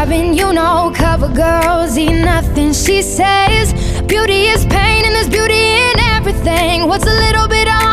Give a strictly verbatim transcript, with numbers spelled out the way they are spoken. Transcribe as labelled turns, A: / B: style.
A: clubbing, you know, cover girls eat nothing. She says beauty is pain and there's beauty in everything. What's a little bit of